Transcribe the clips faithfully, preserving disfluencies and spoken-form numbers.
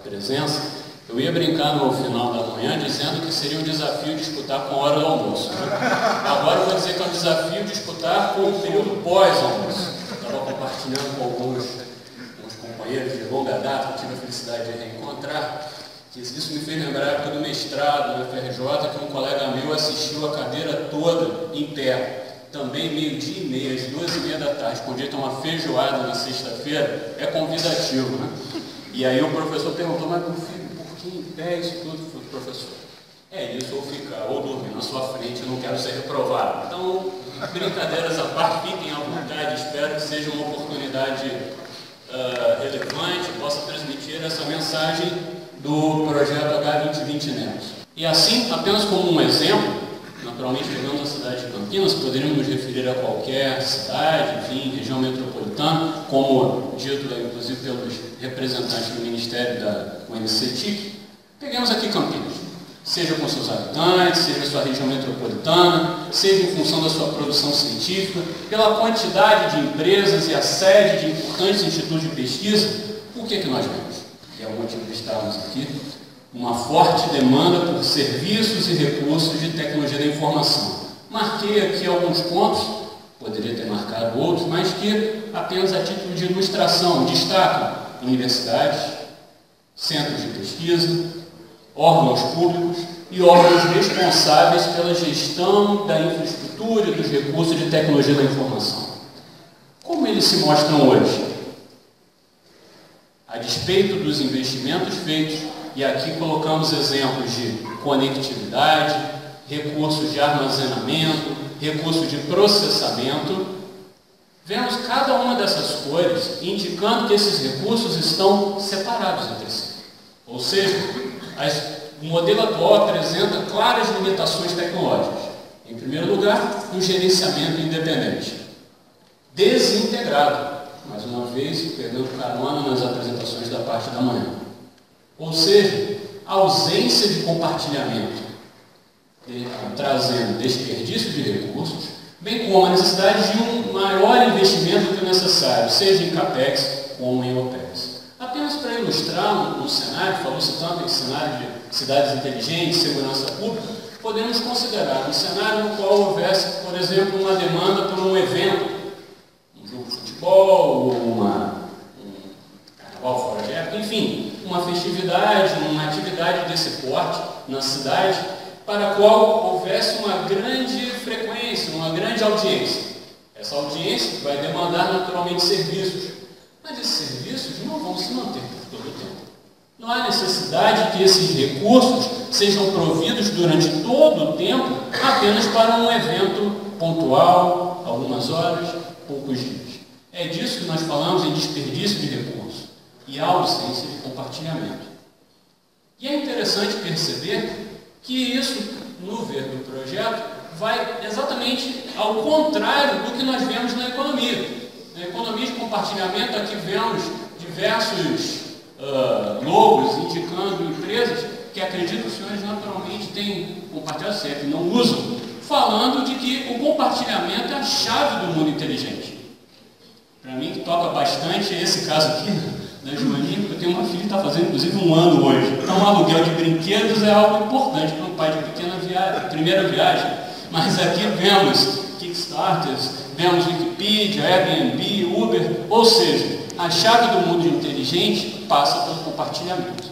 presença. Eu ia brincar no final da manhã dizendo que seria um desafio disputar com a hora do almoço. Agora eu vou dizer que é um desafio disputar com o período pós-almoço. Estava compartilhando com alguns, alguns companheiros de longa data que tive a felicidade de reencontrar. Que isso me fez lembrar a época do mestrado na F R J, que um colega meu assistiu a cadeira toda em pé. Também meio-dia e meia, às duas e meia da tarde, com direito a uma feijoada na sexta-feira, é convidativo, né? E aí o professor perguntou, mas meu filho, por que em pé isso tudo? Eu falei, professor, é isso, ou ficar, ou dormir na sua frente, eu não quero ser reprovado. Então, brincadeiras à parte, fiquem à vontade, espero que seja uma oportunidade uh, relevante, possa transmitir essa mensagem do projeto H vinte vinte Netos. E assim, apenas como um exemplo, naturalmente pegando a cidade de Campinas, poderíamos nos referir a qualquer cidade, enfim, região metropolitana, como dito inclusive pelos representantes do Ministério da U N C T I C. Peguemos aqui Campinas, seja com seus habitantes, seja sua região metropolitana, seja em função da sua produção científica, pela quantidade de empresas e a sede de importantes institutos de pesquisa, o que é que nós vemos? E é o motivo de estarmos aqui. Uma forte demanda por serviços e recursos de tecnologia da informação. Marquei aqui alguns pontos, poderia ter marcado outros, mas que apenas a título de ilustração destacam universidades, centros de pesquisa, órgãos públicos e órgãos responsáveis pela gestão da infraestrutura e dos recursos de tecnologia da informação. Como eles se mostram hoje? A despeito dos investimentos feitos, e aqui colocamos exemplos de conectividade, recursos de armazenamento, recursos de processamento, vemos cada uma dessas cores indicando que esses recursos estão separados entre si. Ou seja, as, o modelo atual apresenta claras limitações tecnológicas. Em primeiro lugar, um gerenciamento independente, desintegrado, mais uma vez, pegando carona nas apresentações da parte da manhã. Ou seja, a ausência de compartilhamento, de, trazendo desperdício de recursos, bem como a necessidade de um maior investimento do que o necessário, seja em CAPEX ou em OPEX. Apenas para ilustrar um, um cenário, falou-se tanto em cenário de cidades inteligentes, segurança pública, podemos considerar um cenário no qual houvesse, por exemplo, uma demanda por um evento, um jogo de futebol, ou uma, um carnaval fora de época, enfim, uma festividade, uma atividade desse porte na cidade, para a qual houvesse uma grande frequência, uma grande audiência. Essa audiência vai demandar naturalmente serviços, mas esses serviços não vão se manter por todo o tempo. Não há necessidade que esses recursos sejam providos durante todo o tempo apenas para um evento pontual, algumas horas, poucos dias. É disso que nós falamos em desperdício de recursos e a ausência de compartilhamento. E é interessante perceber que isso, no ver do projeto, vai exatamente ao contrário do que nós vemos na economia. Na economia de compartilhamento, aqui vemos diversos uh, logos indicando empresas que acredito que os senhores naturalmente têm compartilhado, se é que não usam, falando de que o compartilhamento é a chave do mundo inteligente. Para mim, que toca bastante, é esse caso aqui, da Joaninha, porque eu tenho uma filha que está fazendo inclusive um ano hoje. Então, o aluguel de brinquedos é algo importante para um pai de pequena viagem, primeira viagem. Mas aqui vemos Kickstarters, vemos Wikipedia, Airbnb, Uber, ou seja, a chave do mundo inteligente passa pelo compartilhamento.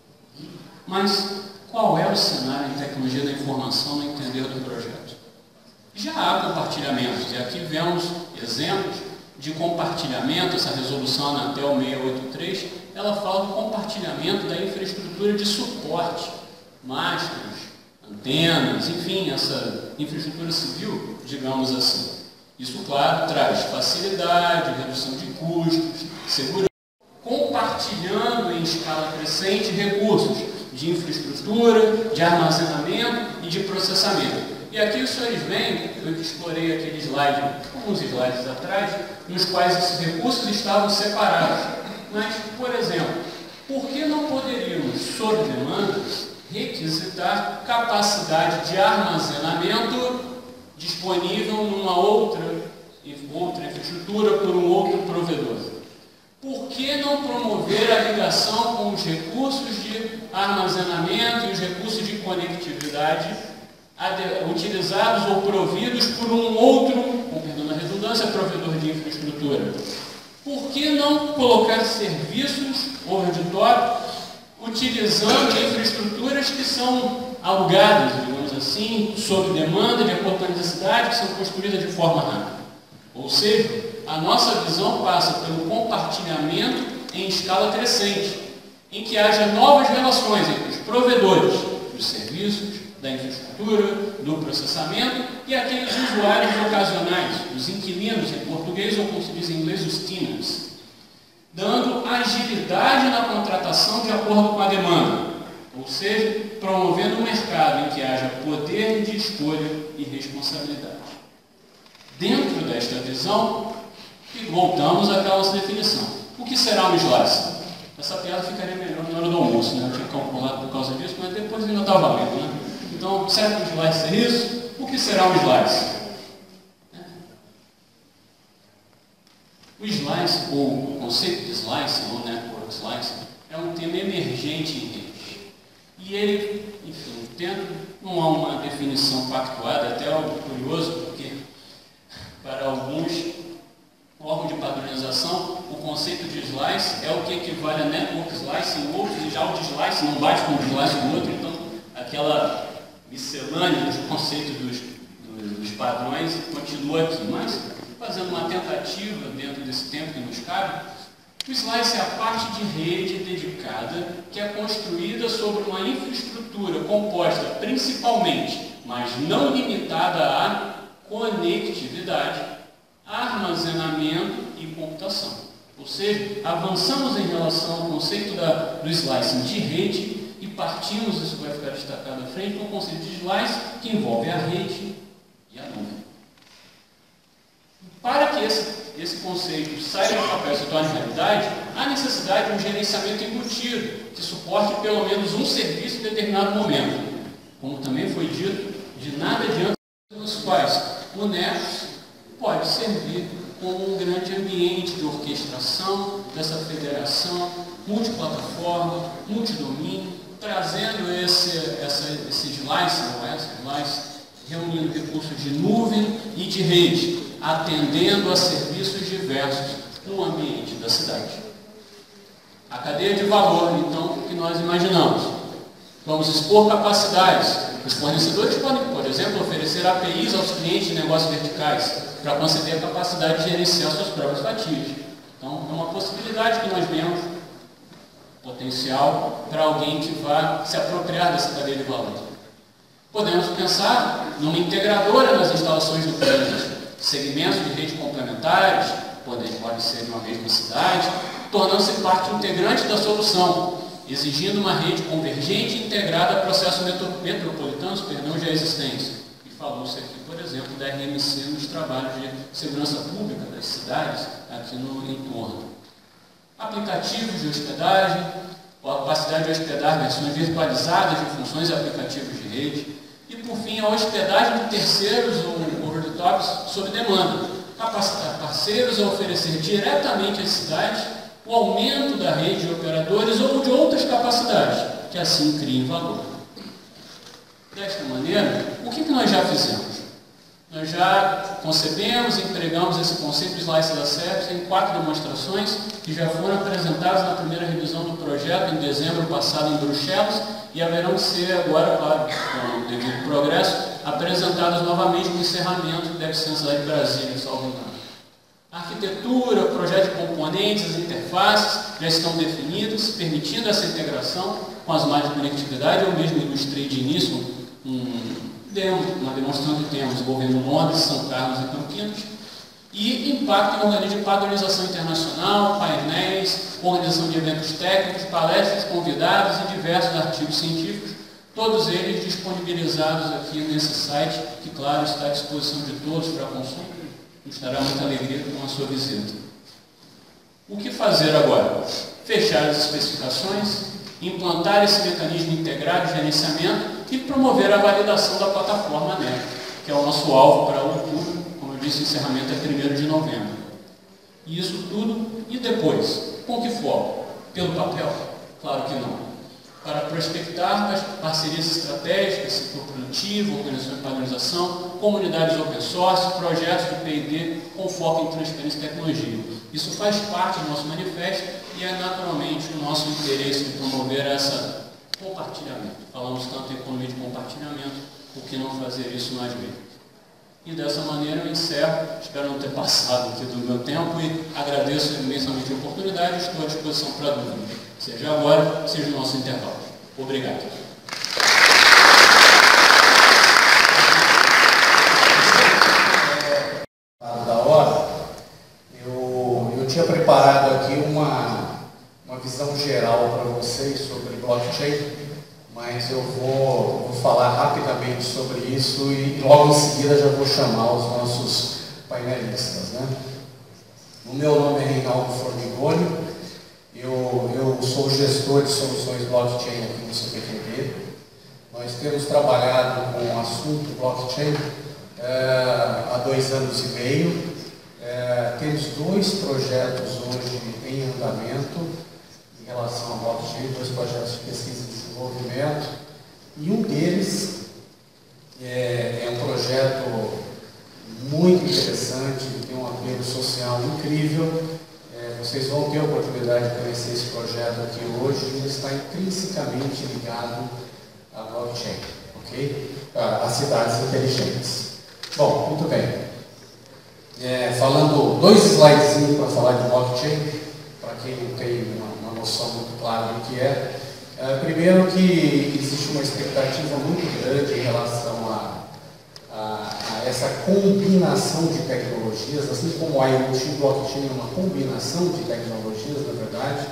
Mas qual é o cenário em tecnologia da informação no entender do projeto? Já há compartilhamentos, e aqui vemos exemplos de compartilhamento. Essa resolução Anatel seiscentos e oitenta e três, ela fala do compartilhamento da infraestrutura de suporte, mastros, antenas, enfim, essa infraestrutura civil, digamos assim. Isso, claro, traz facilidade, redução de custos, segurança, compartilhando em escala crescente recursos de infraestrutura, de armazenamento e de processamento. E aqui os senhores veem, eu explorei aquele slide, alguns slides atrás, nos quais esses recursos estavam separados. Mas, por exemplo, por que não poderíamos, sob demanda, requisitar capacidade de armazenamento disponível numa outra, outra infraestrutura por um outro provedor? por que não promover a ligação com os recursos de armazenamento e os recursos de conectividade utilizados ou providos por um outro, com perdão da redundância, provedor de infraestrutura? Por que não colocar serviços over the top utilizando infraestruturas que são alugadas, digamos assim, sob demanda, de acordo com a necessidade, que são construídas de forma rápida? Ou seja, a nossa visão passa pelo compartilhamento em escala crescente, em que haja novas relações entre os provedores dos serviços, da infraestrutura, do processamento e aqueles usuários ocasionais, os inquilinos em português, ou como se diz em inglês, os tenants, dando agilidade na contratação de acordo com a demanda, ou seja, promovendo um mercado em que haja poder de escolha e responsabilidade. Dentro desta visão, e voltamos àquela nossa definição. O que será um slice? Essa piada ficaria melhor na hora do almoço, né? Eu tinha calculado por causa disso, mas depois ainda está valendo, né? Então, será que um slice é isso? O que será um slice? O slice, ou o conceito de slice, ou network slice, é um tema emergente em rede. E ele, enfim, tendo, não há uma definição pactuada, até algo curioso, porque para alguns órgãos de padronização, o conceito de slice é o que equivale a network slice em outros, e já o de slice não bate com o slice do outro, então aquela miscelânea dos conceitos dos, dos, dos padrões continua aqui. Mas, fazendo uma tentativa dentro desse tempo que nos cabe, o slice é a parte de rede dedicada que é construída sobre uma infraestrutura composta principalmente, mas não limitada à conectividade, armazenamento e computação. Ou seja, avançamos em relação ao conceito da, do slicing de rede e partimos, isso vai ficar destacado à frente, com o conceito de slice que envolve a rede e a nuvem. Para que esse, esse conceito saia do papel e se torne realidade, há necessidade de um gerenciamento embutido, que suporte pelo menos um serviço em determinado momento. Como também foi dito, de nada adianta os quais o Nexus pode servir como um grande ambiente de orquestração dessa federação multiplataforma, multidomínio, trazendo esse, essa, esse slice, não é? Esse slice, reunindo recursos de nuvem e de rede, atendendo a serviços diversos no ambiente da cidade. A cadeia de valor, então, que nós imaginamos. Vamos expor capacidades. Os fornecedores podem, por exemplo, oferecer A P Is aos clientes de negócios verticais para conceder a capacidade de gerenciar suas próprias fatias. Então, é uma possibilidade que nós vemos, potencial, para alguém que vá se apropriar dessa cadeia de valor. Podemos pensar numa integradora nas instalações do cliente, segmentos de rede complementares, podem, podem ser de uma mesma cidade, tornando-se parte integrante da solução, exigindo uma rede convergente e integrada a processos metropolitanos, perdão, já existentes. E falou-se aqui, por exemplo, da R M C nos trabalhos de segurança pública das cidades aqui no entorno. Aplicativos de hospedagem, a capacidade de hospedar versões virtualizadas de funções e aplicativos de rede. E, por fim, a hospedagem de terceiros ou over the tops sob demanda, capacitar parceiros a oferecer diretamente às cidades o aumento da rede de operadores ou de outras capacidades, que assim criem valor. Desta maneira, o que, que nós já fizemos? Nós já concebemos e empregamos esse conceito de Slice da Service em quatro demonstrações que já foram apresentadas na primeira revisão do projeto em dezembro passado em Bruxelas e haverão de ser agora, claro, com o devido progresso, apresentadas novamente no encerramento que deve ser na cidade de Brasília, salvo engano. A arquitetura, o projeto de componentes, as interfaces já estão definidas, permitindo essa integração com as malhas de conectividade. Eu mesmo ilustrei de início um demo, uma demonstração que temos envolvendo Londres, São Carlos e Campinas, e impacto em organismos de padronização internacional, painéis, organização de eventos técnicos, palestras, convidados e diversos artigos científicos, todos eles disponibilizados aqui nesse site, que, claro, está à disposição de todos para consulta. Nos dará muita alegria com a sua visita. O que fazer agora? Fechar as especificações, implantar esse mecanismo integrado de gerenciamento e promover a validação da plataforma N E C, que é o nosso alvo para outubro, como eu disse, o encerramento é primeiro de novembro. E isso tudo, e depois? Com que foco? Pelo papel? Claro que não. Para prospectar as parcerias estratégicas, setor produtivo, organização de padronização, comunidades open source, projetos de P e D com foco em transferência e tecnologia. Isso faz parte do nosso manifesto e é naturalmente o nosso interesse de promover essa compartilhamento. Falamos tanto em economia de compartilhamento, por que não fazer isso nós mesmos? E dessa maneira eu encerro, espero não ter passado aqui do meu tempo e agradeço imensamente a oportunidade e estou à disposição para dúvidas, seja agora, seja no nosso intervalo. Obrigado. Da hora, eu, eu tinha preparado aqui uma, uma visão geral para vocês sobre blockchain, mas eu vou, vou falar rapidamente sobre isso e logo em seguida já vou chamar os nossos painelistas, né? O meu nome é Reinaldo Formigoni, eu, eu sou gestor de soluções blockchain aqui no C P Q B. Nós temos trabalhado com o assunto blockchain é, há dois anos e meio. É, temos dois projetos hoje em andamento em relação ao blockchain, dois projetos de pesquisa e desenvolvimento, e um deles é, é um projeto muito interessante, tem um apelo social incrível. É, vocês vão ter a oportunidade de conhecer esse projeto aqui hoje, e ele está intrinsecamente ligado à blockchain, ok? Às cidades inteligentes. Bom, muito bem. É, falando dois slides para falar de blockchain, para quem não tem uma, uma noção muito clara do que é. É, primeiro que existe uma expectativa muito grande em relação a, a, a essa combinação de tecnologias, assim como a IoT e blockchain é uma combinação de tecnologias, na verdade,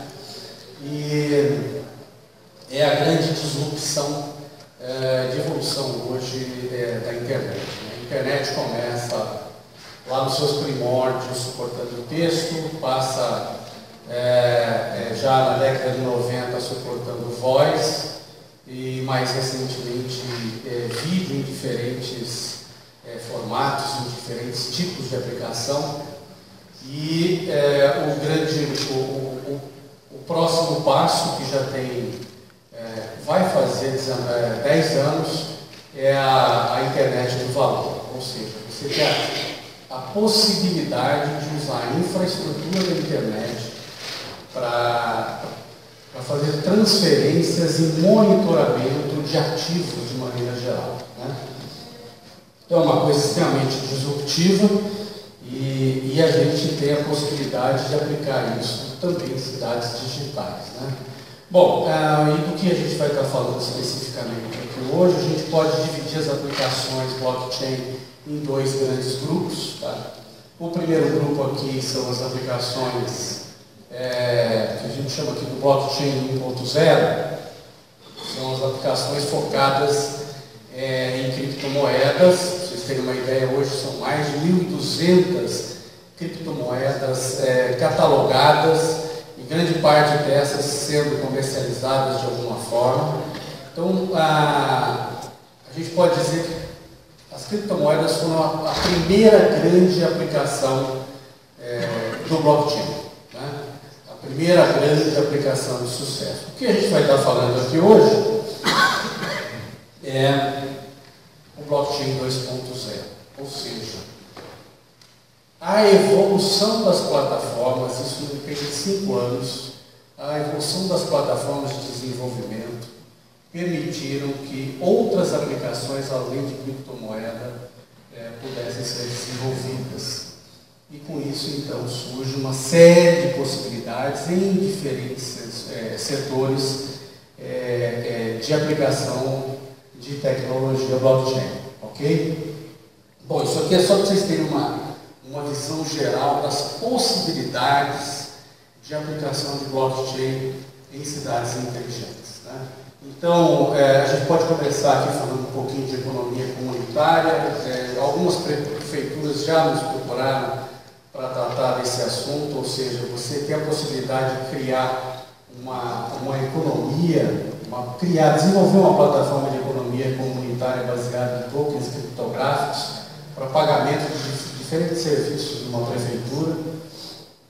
e é a grande disrupção é, de evolução hoje é, da internet. A internet começa lá nos seus primórdios, suportando texto, passa é, é, já na década de noventa suportando voz e mais recentemente é, vídeo em diferentes é, formatos, em diferentes tipos de aplicação. E é, o grande, o, o, o próximo passo que já tem, é, vai fazer dez anos, é a, a internet do valor, ou seja, você tem a, a possibilidade de usar a infraestrutura da internet para fazer transferências e monitoramento de ativos de maneira geral, né? Então é uma coisa extremamente disruptiva e, e a gente tem a possibilidade de aplicar isso também em cidades digitais, né? Bom, ah, e do que a gente vai estar falando especificamente aqui hoje, a gente pode dividir as aplicações blockchain em dois grandes grupos, tá? O primeiro grupo aqui são as aplicações é, que a gente chama aqui do blockchain um ponto zero, são as aplicações focadas é, em criptomoedas. Para vocês terem uma ideia, hoje são mais de mil e duzentas criptomoedas é, catalogadas e grande parte dessas sendo comercializadas de alguma forma. Então, a, a gente pode dizer que as criptomoedas foram a, a primeira grande aplicação é, do blockchain, né? A primeira grande aplicação de sucesso. O que a gente vai estar falando aqui hoje é o blockchain dois ponto zero, ou seja, a evolução das plataformas, isso depende de cinco anos, a evolução das plataformas de desenvolvimento permitiram que outras aplicações, além de criptomoeda, é, pudessem ser desenvolvidas. E com isso, então, surge uma série de possibilidades em diferentes é, setores é, é, de aplicação de tecnologia blockchain, ok? Bom, isso aqui é só para vocês terem uma, uma visão geral das possibilidades de aplicação de blockchain em cidades inteligentes, né? Então, é, a gente pode começar aqui falando um pouquinho de economia comunitária. É, algumas prefeituras já nos procuraram para tratar desse assunto, ou seja, você tem a possibilidade de criar uma, uma economia, uma, criar, desenvolver uma plataforma de economia comunitária baseada em tokens criptográficos para pagamento de diferentes serviços de uma prefeitura.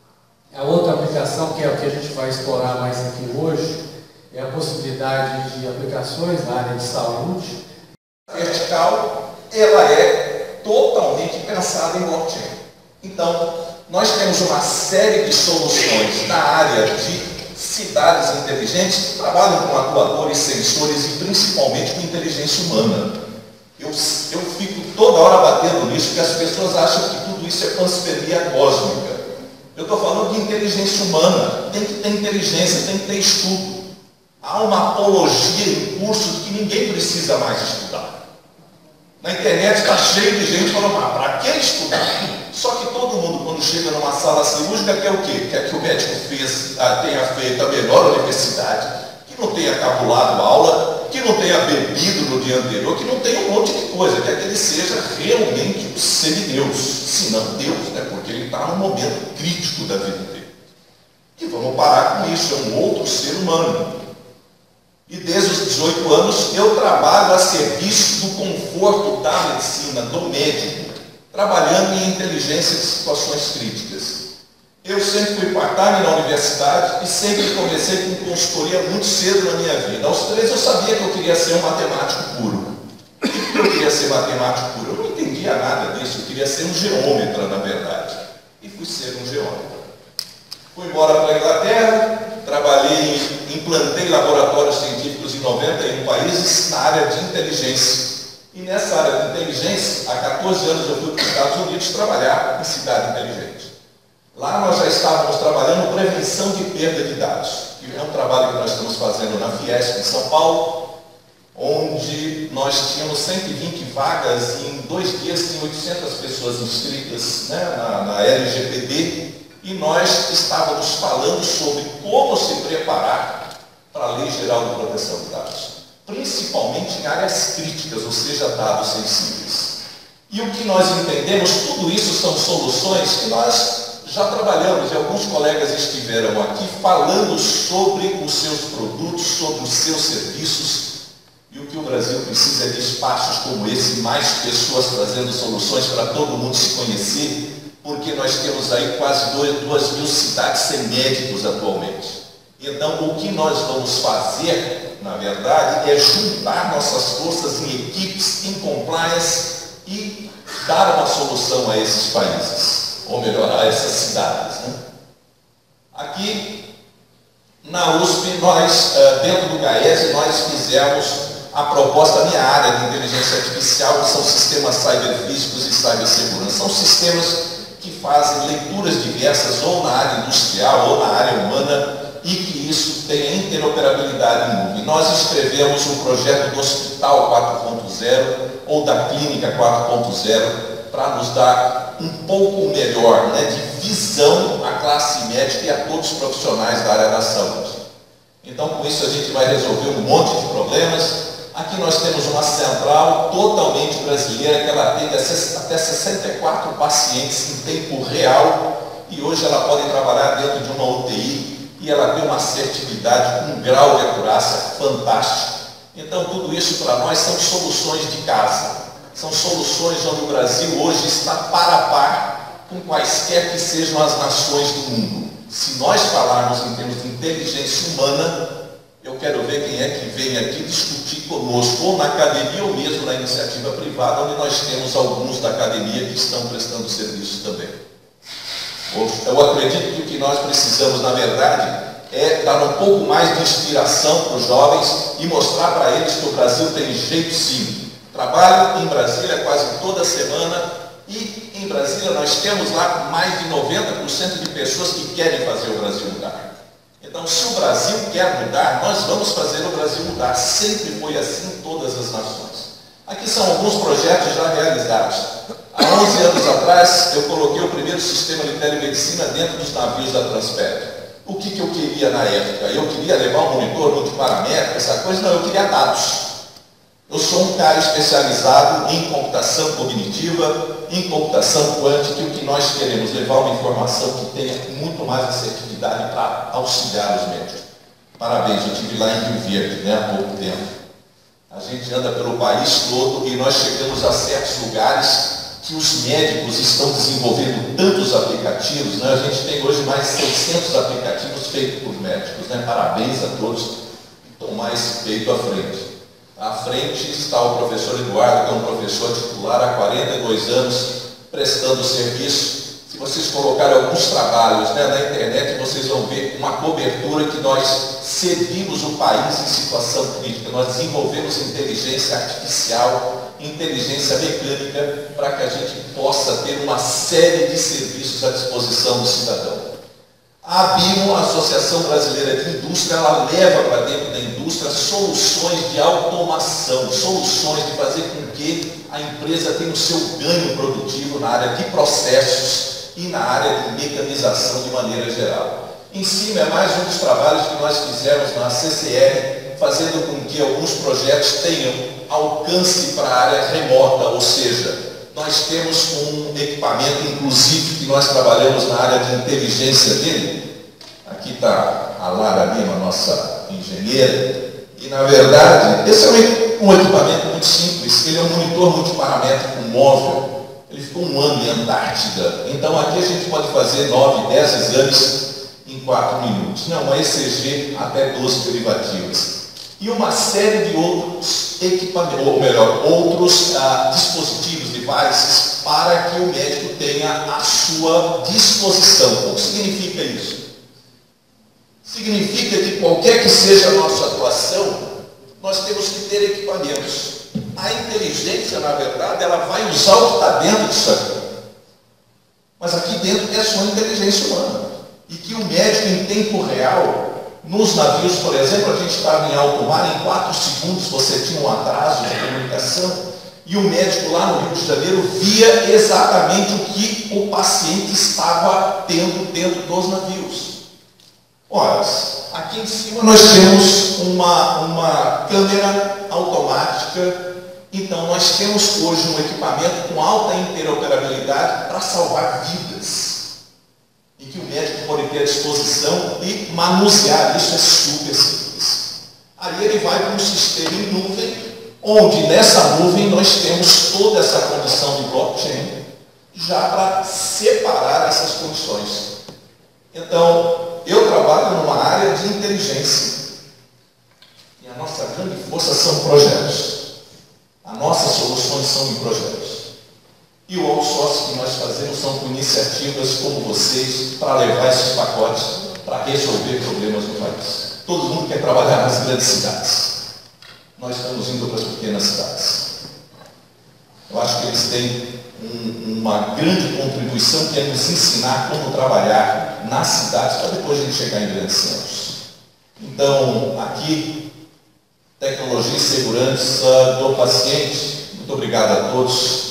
A outra aplicação, que é o que a gente vai explorar mais aqui hoje, é a possibilidade de aplicações na área de saúde. A vertical, ela é totalmente pensada em blockchain. Então, nós temos uma série de soluções na área de cidades inteligentes que trabalham com atuadores, sensores e principalmente com inteligência humana. Eu, eu fico toda hora batendo nisso, porque as pessoas acham que tudo isso é panspermia cósmica. Eu estou falando de inteligência humana, tem que ter inteligência, tem que ter estudo. Há uma apologia em curso de que ninguém precisa mais estudar. Na internet está cheio de gente falando, ah, para que estudar? Só que todo mundo, quando chega numa sala cirúrgica, quer o quê? Quer que o médico fez, ah, tenha feito a melhor universidade, que não tenha cabulado aula, que não tenha bebido no dia anterior, que não tenha um monte de coisa, quer que ele seja realmente um semideus, se não Deus, né? Porque ele está num momento crítico da vida dele. E vamos parar com isso, é um outro ser humano. E desde os dezoito anos eu trabalho a serviço do conforto da medicina, do médico, trabalhando em inteligência de situações críticas. Eu sempre fui part-time na universidade e sempre comecei com consultoria muito cedo na minha vida. Aos três eu sabia que eu queria ser um matemático puro. Por que eu queria ser matemático puro? Eu não entendia nada disso, eu queria ser um geômetra, na verdade. E fui ser um geômetra. Fui embora para a Inglaterra, trabalhei, implantei laboratórios científicos em noventa e um países na área de inteligência. E nessa área de inteligência, há quatorze anos eu fui para os Estados Unidos trabalhar em cidade inteligente. Lá nós já estávamos trabalhando prevenção de perda de dados. Que é um trabalho que nós estamos fazendo na Fiesp em São Paulo, onde nós tínhamos cento e vinte vagas e em dois dias tinha oitocentas pessoas inscritas, né, na, na L G P D. E nós estávamos falando sobre como se preparar para a Lei Geral de Proteção de Dados, principalmente em áreas críticas, ou seja, dados sensíveis. E o que nós entendemos, tudo isso são soluções que nós já trabalhamos, e alguns colegas estiveram aqui falando sobre os seus produtos, sobre os seus serviços, e o que o Brasil precisa é de espaços como esse, mais pessoas trazendo soluções para todo mundo se conhecer, porque nós temos aí quase dois, duas mil cidades sem médicos atualmente. Então, o que nós vamos fazer, na verdade, é juntar nossas forças em equipes, em compliance e dar uma solução a esses países, ou melhor, a essas cidades, né? Aqui, na U S P, nós, dentro do GAES, nós fizemos a proposta, a minha área de inteligência artificial, que são sistemas cyberfísicos e cibersegurança. São sistemas que fazem leituras diversas, ou na área industrial, ou na área humana, e que isso tenha interoperabilidade em nuvem. Nós escrevemos um projeto do Hospital quatro ponto zero, ou da Clínica quatro ponto zero, para nos dar um pouco melhor, né, de visão à classe médica e a todos os profissionais da área da saúde. Então, com isso, a gente vai resolver um monte de problemas. Aqui nós temos uma central totalmente brasileira, que ela atende até sessenta e quatro pacientes em tempo real, e hoje ela pode trabalhar dentro de uma U T I, e ela tem uma assertividade com um grau de acurácia fantástico. Então, tudo isso para nós são soluções de casa. São soluções onde o Brasil hoje está par a par com quaisquer que sejam as nações do mundo. Se nós falarmos em termos de inteligência humana, eu quero ver quem é que vem aqui discutir conosco, ou na academia ou mesmo na iniciativa privada, onde nós temos alguns da academia que estão prestando serviço também. Eu acredito que o que nós precisamos, na verdade, é dar um pouco mais de inspiração para os jovens e mostrar para eles que o Brasil tem jeito sim. Trabalho em Brasília quase toda semana, e em Brasília nós temos lá mais de noventa por cento de pessoas que querem fazer o Brasil mudar. Então, se o Brasil quer mudar, nós vamos fazer o Brasil mudar. Sempre foi assim em todas as nações. Aqui são alguns projetos já realizados. Há onze anos atrás, eu coloquei o primeiro sistema de telemedicina dentro dos navios da Transpetro. O que, que eu queria na época? Eu queria levar um monitor multiparamétrico, essa coisa? Não, eu queria dados. Eu sou um cara especializado em computação cognitiva, em computação quântica, e o que nós queremos levar uma informação que tenha muito mais assertividade para auxiliar os médicos. Parabéns, eu estive lá em Rio Verde, né, há pouco tempo. A gente anda pelo país todo e nós chegamos a certos lugares que os médicos estão desenvolvendo tantos aplicativos, né? A gente tem hoje mais de seiscentos aplicativos feitos por médicos, né? Parabéns a todos que tomar esse peito à frente. À frente está o professor Eduardo, que é um professor titular há quarenta e dois anos, prestando serviço. Se vocês colocarem alguns trabalhos, né, na internet, vocês vão ver uma cobertura que nós servimos o país em situação crítica. Nós desenvolvemos inteligência artificial, inteligência mecânica, para que a gente possa ter uma série de serviços à disposição do cidadão. A ABIMO, a Associação Brasileira de Indústria, ela leva para dentro da indústria soluções de automação, soluções de fazer com que a empresa tenha o seu ganho produtivo na área de processos e na área de mecanização de maneira geral. Em cima é mais um dos trabalhos que nós fizemos na C C R, fazendo com que alguns projetos tenham alcance para a área remota, ou seja, nós temos um equipamento, inclusive, que nós trabalhamos na área de inteligência dele. Aqui está a Lara Lima, nossa engenheira, e na verdade, esse é um, um equipamento muito simples, ele é um monitor multiparamétrico móvel. Ele ficou um ano em Antártida, então aqui a gente pode fazer nove, dez exames em quatro minutos. Não, uma E C G até doze derivativas. E uma série de outros equipamentos, ou melhor, outros ah, dispositivos, devices, para que o médico tenha à sua disposição. O que significa isso? Significa que qualquer que seja a nossa atuação, nós temos que ter equipamentos. A inteligência, na verdade, ela vai usar o que está dentro disso aqui. Mas aqui dentro é só inteligência humana. E que o médico, em tempo real, nos navios, por exemplo, a gente estava em alto mar, em quatro segundos você tinha um atraso de comunicação, e o médico lá no Rio de Janeiro via exatamente o que o paciente estava tendo dentro dos navios. Ora, aqui em cima nós temos uma, uma câmera automática. Então, nós temos hoje um equipamento com alta interoperabilidade para salvar vidas. E que o médico pode ter à disposição e manusear. Isso é super simples. Aí ele vai para um sistema em nuvem, onde nessa nuvem nós temos toda essa condição de blockchain, já para separar essas condições. Então, eu trabalho numa área de inteligência. E a nossa grande força são projetos. As nossas soluções são em projetos. E o outsourcing que nós fazemos são com iniciativas como vocês para levar esses pacotes para resolver problemas no país. Todo mundo quer trabalhar nas grandes cidades. Nós estamos indo para as pequenas cidades. Eu acho que eles têm um, uma grande contribuição que é nos ensinar como trabalhar nas cidades para depois a gente chegar em grandes centros. Então, aqui, tecnologia e segurança do paciente. Muito obrigado a todos.